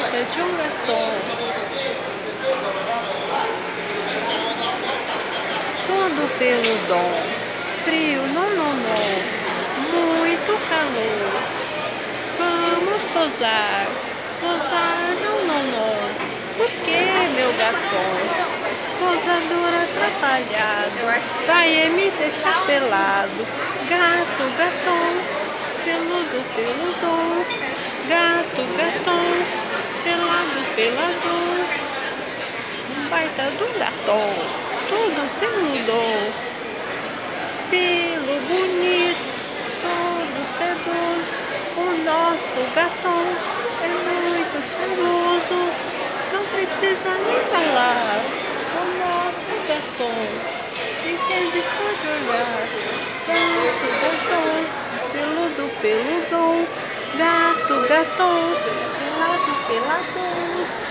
é de um gatom, todo pelo dom. Frio, não, não, não, muito calor. Vamos tosar, tosar, não, não, não. Por que, meu gatom? Posador atrapalhado, vai me deixar pelado. Gato, gatom, peludo, peludom. Gato, gatom, pelado, pelador. Um baita do gatom, todo peludom. Pelo bonito, todo sedoso. O nosso gatom é muito cheiroso. Não precisa nem falar. O nosso gatom entende só de olhar. Gato, gatom, peludo, peludom. Gato, gatom, pelado, pelador.